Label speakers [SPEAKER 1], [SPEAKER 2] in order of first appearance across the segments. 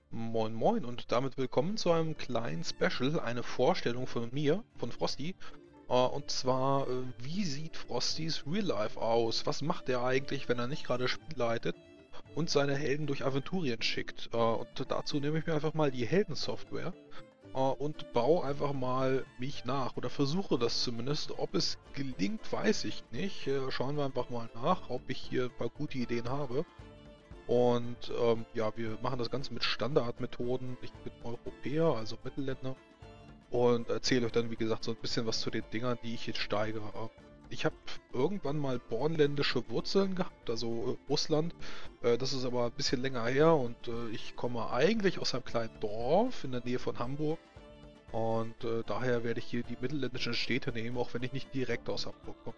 [SPEAKER 1] Moin Moin und damit willkommen zu einem kleinen Special, eine Vorstellung von mir, von Frosty. Und zwar, wie sieht Frostys Real Life aus? Was macht er eigentlich, wenn er nicht gerade Spiel leitet und seine Helden durch Aventurien schickt? Und dazu nehme ich mir einfach mal die Heldensoftware und baue einfach mal mich nach oder versuche das zumindest. Ob es gelingt, weiß ich nicht. Schauen wir einfach mal nach, ob ich hier ein paar gute Ideen habe. Und ja, wir machen das Ganze mit Standardmethoden. Ich bin Europäer, also Mittelländer. Und erzähle euch dann, wie gesagt, so ein bisschen was zu den Dingern, die ich jetzt steigere. Ich habe irgendwann mal bornländische Wurzeln gehabt, also Russland. Das ist aber ein bisschen länger her und ich komme eigentlich aus einem kleinen Dorf in der Nähe von Hamburg. Und daher werde ich hier die mittelländischen Städte nehmen, auch wenn ich nicht direkt aus Hamburg komme.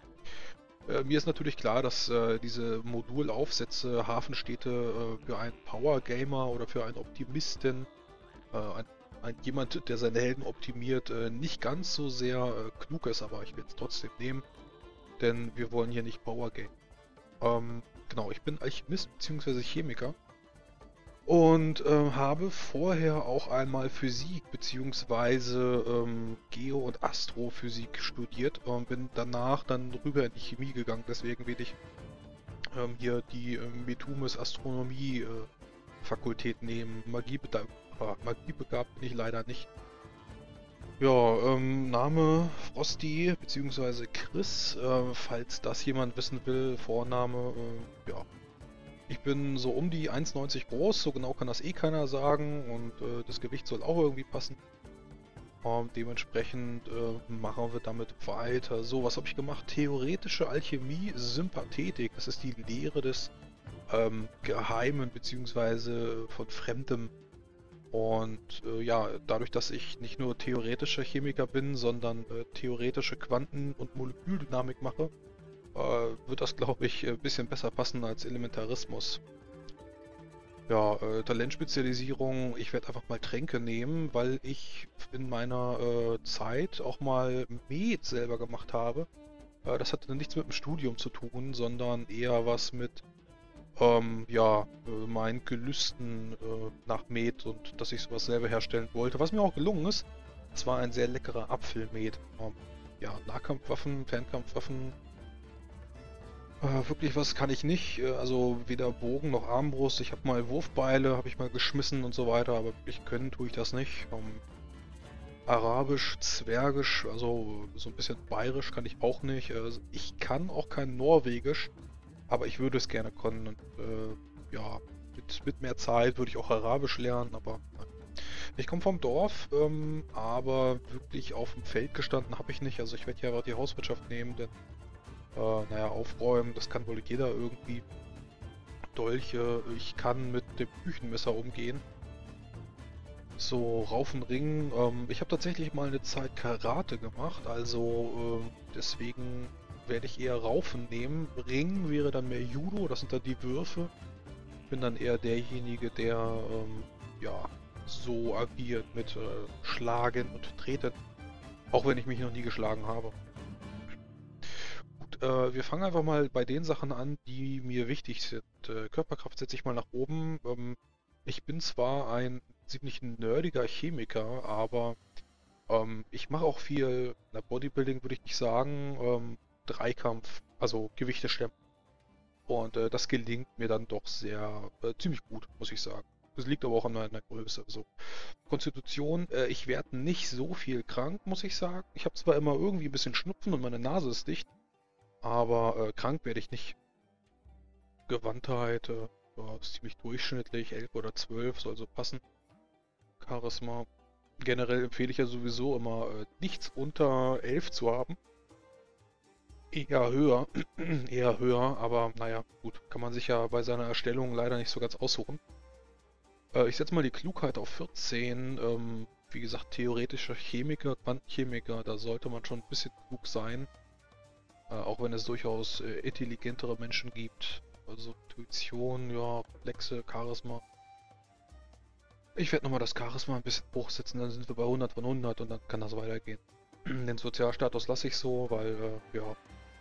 [SPEAKER 1] Mir ist natürlich klar, dass diese Modulaufsätze Hafenstädte für einen Power Gamer oder für einen Optimisten, jemand, der seine Helden optimiert, nicht ganz so sehr klug ist, aber ich will es trotzdem nehmen, denn wir wollen hier nicht Power Game. Genau, ich bin Alchemist bzw. Chemiker und habe vorher auch einmal Physik bzw. Geo- und Astrophysik studiert und bin danach dann rüber in die Chemie gegangen. Deswegen wähle ich hier die Metumes Astronomie Fakultät nehmen. Magiebegabt bin ich leider nicht. Ja, Name Frosty bzw. Chris, falls das jemand wissen will, Vorname, ja, ich bin so um die 1,90 groß, so genau kann das eh keiner sagen und das Gewicht soll auch irgendwie passen. Dementsprechend machen wir damit weiter. So, was habe ich gemacht? Theoretische Alchemie, Sympathetik. Das ist die Lehre des Geheimen bzw. von Fremdem. Und ja, dadurch, dass ich nicht nur theoretischer Chemiker bin, sondern theoretische Quanten- und Moleküldynamik mache, wird das, glaube ich, ein bisschen besser passen als Elementarismus. Ja, Talentspezialisierung, ich werde einfach mal Tränke nehmen, weil ich in meiner Zeit auch mal Med selber gemacht habe. Das hatte nichts mit dem Studium zu tun, sondern eher was mit ja, meinen Gelüsten nach Met und dass ich sowas selber herstellen wollte, was mir auch gelungen ist. Es war ein sehr leckerer Apfelmet. Ja, Nahkampfwaffen, Fernkampfwaffen, wirklich was kann ich nicht. Also weder Bogen noch Armbrust. Ich habe mal Wurfbeile, habe ich mal geschmissen und so weiter, aber wirklich können tue ich das nicht. Arabisch, Zwergisch, also so ein bisschen Bayerisch kann ich auch nicht. Ich kann auch kein Norwegisch, aber ich würde es gerne können. Und ja, mit mehr Zeit würde ich auch Arabisch lernen, aber ich komme vom Dorf, aber wirklich auf dem Feld gestanden habe ich nicht. Also ich werde hier aber die Hauswirtschaft nehmen, denn naja, aufräumen, das kann wohl jeder irgendwie. Dolche, ich kann mit dem Küchenmesser umgehen. So, Raufen Ringen. Ich habe tatsächlich mal eine Zeit Karate gemacht, also deswegen werde ich eher Raufen nehmen. Ring wäre dann mehr Judo, das sind dann die Würfe. Ich bin dann eher derjenige, der ja so agiert mit Schlagen und Treten, auch wenn ich mich noch nie geschlagen habe. Gut, wir fangen einfach mal bei den Sachen an, die mir wichtig sind. Körperkraft setze ich mal nach oben. Ich bin zwar ein ziemlich nerdiger Chemiker, aber ich mache auch viel, na, Bodybuilding würde ich nicht sagen, Dreikampf, also Gewichte stemmen. Und das gelingt mir dann doch sehr, ziemlich gut, muss ich sagen. Das liegt aber auch an meiner Größe. Also Konstitution, ich werde nicht so viel krank, muss ich sagen. Ich habe zwar immer irgendwie ein bisschen Schnupfen und meine Nase ist dicht, aber krank werde ich nicht. Gewandtheit, ja, ist ziemlich durchschnittlich, 11 oder 12 soll so passen. Charisma. Generell empfehle ich ja sowieso immer, nichts unter 11 zu haben. Eher höher, eher höher, aber naja, gut, kann man sich ja bei seiner Erstellung leider nicht so ganz aussuchen. Ich setze mal die Klugheit auf 14. Wie gesagt, theoretischer Chemiker, Quantenchemiker, da sollte man schon ein bisschen klug sein. Auch wenn es durchaus intelligentere Menschen gibt. Also Intuition, ja, Reflexe, Charisma. Ich werde nochmal das Charisma ein bisschen hochsetzen, dann sind wir bei 100 von 100 und dann kann das weitergehen. Den Sozialstatus lasse ich so, weil, ja,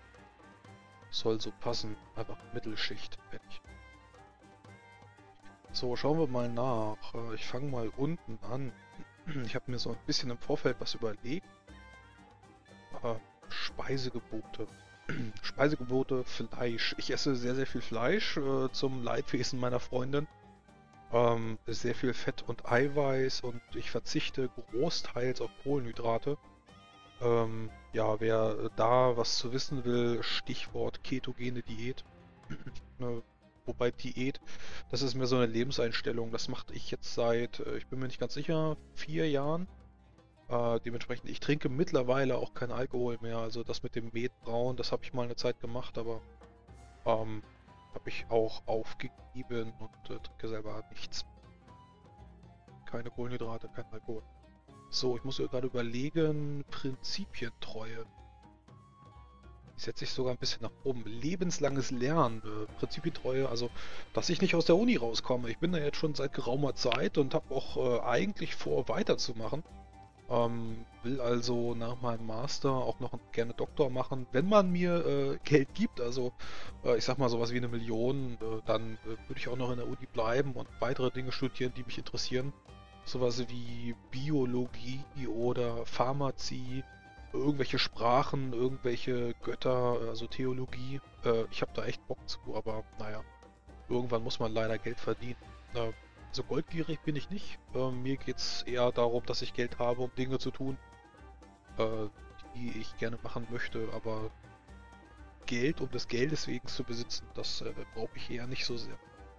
[SPEAKER 1] soll so passen. Einfach Mittelschicht, fertig. So, schauen wir mal nach. Ich fange mal unten an. Ich habe mir so ein bisschen im Vorfeld was überlegt. Äh, Speisegebote. Speisegebote, Fleisch. Ich esse sehr, sehr viel Fleisch zum Leidwesen meiner Freundin. Sehr viel Fett und Eiweiß und ich verzichte großteils auf Kohlenhydrate. Ja, wer da was zu wissen will, Stichwort ketogene Diät. Ne, wobei Diät, das ist mir so eine Lebenseinstellung. Das mache ich jetzt seit, ich bin mir nicht ganz sicher, 4 Jahren. Dementsprechend, ich trinke mittlerweile auch keinen Alkohol mehr. Also das mit dem Metbrauen, das habe ich mal eine Zeit gemacht, aber ähm, habe ich auch aufgegeben und trinke selber nichts. Keine Kohlenhydrate, kein Alkohol. So, ich muss mir gerade überlegen, Prinzipientreue. Die setze ich sogar ein bisschen nach oben. Lebenslanges Lernen, Prinzipientreue, also dass ich nicht aus der Uni rauskomme. Ich bin da jetzt schon seit geraumer Zeit und habe auch eigentlich vor, weiterzumachen. Will also nach meinem Master auch noch gerne Doktor machen. Wenn man mir Geld gibt, also ich sag mal sowas wie 1 Million, dann würde ich auch noch in der Uni bleiben und weitere Dinge studieren, die mich interessieren. Sowas wie Biologie oder Pharmazie, irgendwelche Sprachen, irgendwelche Götter, also Theologie. Ich habe da echt Bock zu, aber naja, irgendwann muss man leider Geld verdienen. So goldgierig bin ich nicht. Mir geht es eher darum, dass ich Geld habe, um Dinge zu tun, äh, die ich gerne machen möchte, aber Geld um des Geldes wegen zu besitzen, das brauche ich eher nicht so sehr.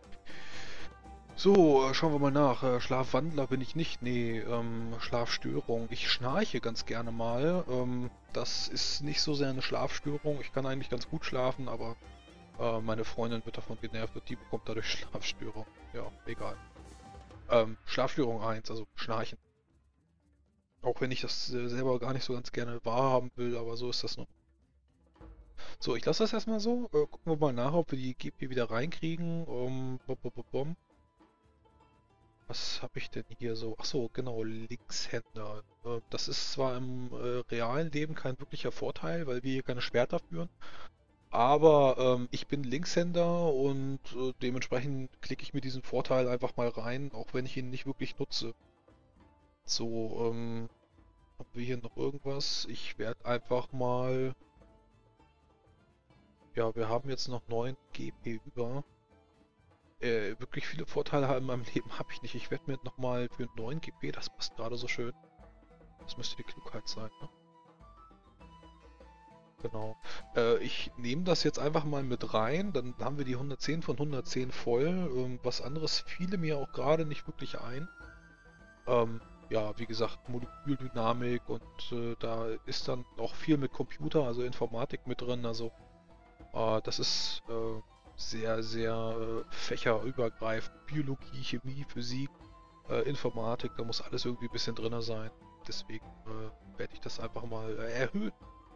[SPEAKER 1] So, schauen wir mal nach. Schlafwandler bin ich nicht. Nee, Schlafstörung. Ich schnarche ganz gerne mal. Das ist nicht so sehr eine Schlafstörung. Ich kann eigentlich ganz gut schlafen, aber meine Freundin wird davon genervt und die bekommt dadurch Schlafstörung. Ja, egal. Schlafstörung 1, also Schnarchen. Auch wenn ich das selber gar nicht so ganz gerne wahrhaben will, aber so ist das nun. So, ich lasse das erstmal so. Gucken wir mal nach, ob wir die GP wieder reinkriegen. Bom, bom, bom, bom. Was habe ich denn hier so? Ach so, genau, Linkshänder. Das ist zwar im realen Leben kein wirklicher Vorteil, weil wir hier keine Schwerter führen, aber ich bin Linkshänder und dementsprechend klicke ich mir diesen Vorteil einfach mal rein, auch wenn ich ihn nicht wirklich nutze. So, haben wir hier noch irgendwas? Ich werde einfach mal... Ja, wir haben jetzt noch 9 GP über. Wirklich viele Vorteile in meinem Leben habe ich nicht. Ich werde mir nochmal für 9 GP, das passt gerade so schön. Das müsste die Klugheit sein, ne? Genau. Ich nehme das jetzt einfach mal mit rein, dann haben wir die 110 von 110 voll. Was anderes fiele mir auch gerade nicht wirklich ein. Ja, wie gesagt, Moleküldynamik und da ist dann auch viel mit Computer, also Informatik mit drin. Also das ist sehr, sehr fächerübergreifend. Biologie, Chemie, Physik, Informatik, da muss alles irgendwie ein bisschen drin sein. Deswegen werde ich das einfach mal erhöhen.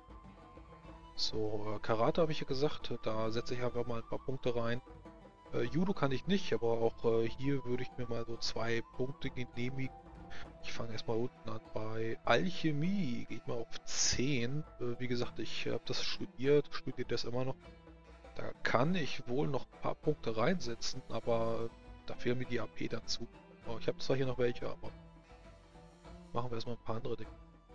[SPEAKER 1] So, Karate habe ich ja gesagt, da setze ich einfach mal ein paar Punkte rein. Judo kann ich nicht, aber auch hier würde ich mir mal so 2 Punkte genehmigen. Ich fange erstmal unten an. Bei Alchemie gehe ich mal auf 10. Wie gesagt, ich habe das studiert das immer noch. Da kann ich wohl noch ein paar Punkte reinsetzen, aber da fehlen mir die AP dazu. Oh, ich habe zwar hier noch welche, aber machen wir erstmal ein paar andere Dinge.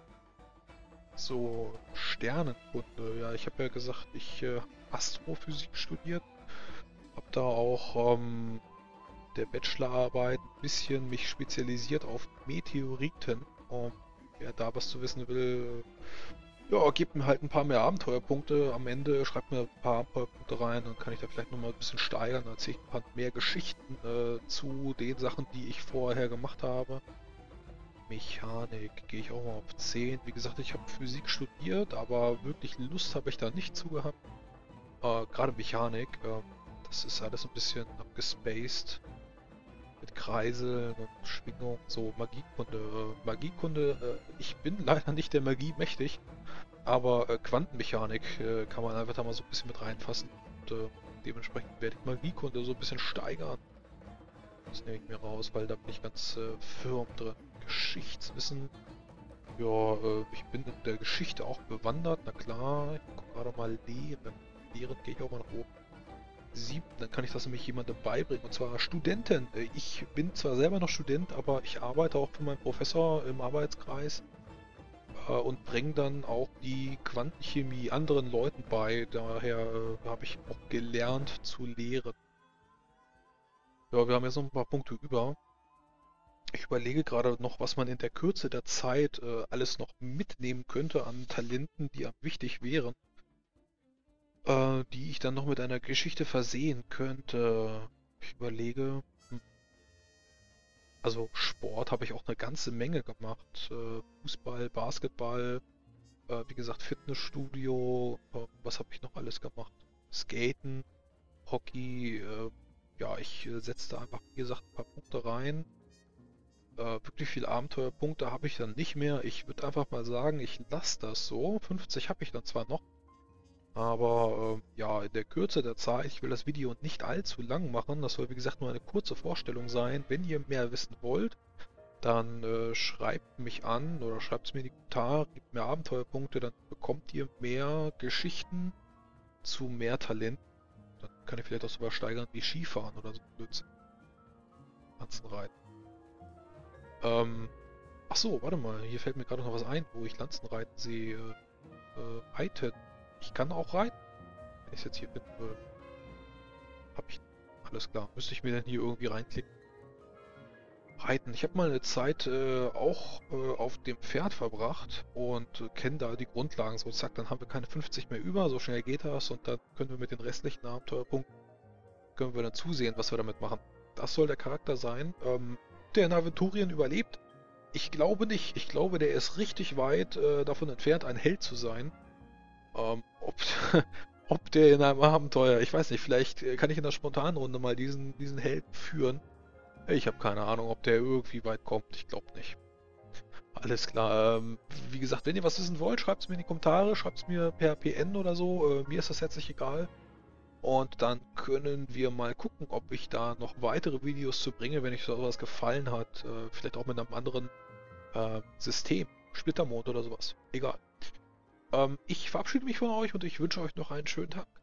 [SPEAKER 1] So, Sternenkunde. Ja, ich habe ja gesagt, ich Astrophysik studiert. Hab da auch der Bachelorarbeit ein bisschen mich spezialisiert auf Meteoriten. Wer da was zu wissen will, ja, gebt mir halt ein paar mehr Abenteuerpunkte. Am Ende schreibt mir ein paar Abenteuerpunkte rein, dann kann ich da vielleicht nochmal ein bisschen steigern. Dann erzähle ich ein paar mehr Geschichten zu den Sachen, die ich vorher gemacht habe. Mechanik gehe ich auch mal auf 10. Wie gesagt, ich habe Physik studiert, aber wirklich Lust habe ich da nicht zu gehabt. Gerade Mechanik, das ist alles ein bisschen abgespaced. Mit Kreiseln und Schwingung, so Magiekunde. Magiekunde, ich bin leider nicht der Magie mächtig, aber Quantenmechanik kann man einfach da mal so ein bisschen mit reinfassen. Und dementsprechend werde ich Magiekunde so ein bisschen steigern. Das nehme ich mir raus, weil da bin ich ganz firm drin. Geschichtswissen. Ja, ich bin in der Geschichte auch bewandert, na klar. Ich gucke gerade mal Lehren. Lehren gehe ich auch mal nach oben. 7. Dann kann ich das nämlich jemandem beibringen, und zwar Studenten. Ich bin zwar selber noch Student, aber ich arbeite auch für meinen Professor im Arbeitskreis und bringe dann auch die Quantenchemie anderen Leuten bei. Daher habe ich auch gelernt zu lehren. Ja, wir haben jetzt noch ein paar Punkte über. Ich überlege gerade noch, was man in der Kürze der Zeit alles noch mitnehmen könnte an Talenten, die am wichtig wären, die ich dann noch mit einer Geschichte versehen könnte. Ich überlege, also Sport habe ich auch eine ganze Menge gemacht. Fußball, Basketball, wie gesagt Fitnessstudio, was habe ich noch alles gemacht? Skaten, Hockey, ja, ich setze da einfach, wie gesagt, ein paar Punkte rein. Wirklich viel Abenteuerpunkte habe ich dann nicht mehr. Ich würde einfach mal sagen, ich lasse das so. 50 habe ich dann zwar noch, aber ja, in der Kürze der Zeit, ich will das Video nicht allzu lang machen. Das soll wie gesagt nur eine kurze Vorstellung sein. Wenn ihr mehr wissen wollt, dann schreibt mich an oder schreibt es mir in die Kommentare, gebt mir Abenteuerpunkte, dann bekommt ihr mehr Geschichten zu mehr Talenten. Dann kann ich vielleicht auch sogar steigern wie Skifahren oder so Blödsinn. Lanzenreiten. Ach so, warte mal, hier fällt mir gerade noch was ein, wo ich Lanzenreiten sehe. Reiten. Ich kann auch reiten. Wenn ich es jetzt hier finden würde. Hab ich. Alles klar. Müsste ich mir dann hier irgendwie reinklicken. Reiten. Ich habe mal eine Zeit auch auf dem Pferd verbracht und kenne da die Grundlagen. So, zack, dann haben wir keine 50 mehr über. So schnell geht das und dann können wir mit den restlichen Abenteuerpunkten können wir dann zusehen, was wir damit machen. Das soll der Charakter sein. Der in Aventurien überlebt. Ich glaube nicht. Ich glaube, der ist richtig weit davon entfernt, ein Held zu sein. Ob, ob der in einem Abenteuer, ich weiß nicht, vielleicht kann ich in der Spontanrunde mal diesen Helden führen. Ich habe keine Ahnung, ob der irgendwie weit kommt. Ich glaube nicht. Alles klar. Wie gesagt, wenn ihr was wissen wollt, schreibt es mir in die Kommentare, schreibt es mir per PN oder so. Mir ist das herzlich egal. Und dann können wir mal gucken, ob ich da noch weitere Videos zu bringe, wenn euch sowas gefallen hat. Vielleicht auch mit einem anderen System. Splittermond oder sowas. Egal. Ich verabschiede mich von euch und ich wünsche euch noch einen schönen Tag.